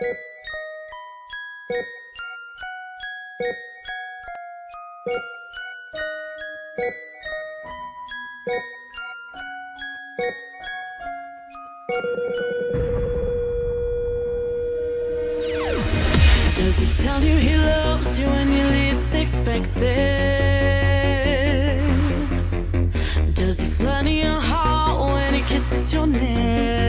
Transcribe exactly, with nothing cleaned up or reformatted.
Does he tell you he loves you when you least expect it? Does he flirt in your heart when he kisses your neck?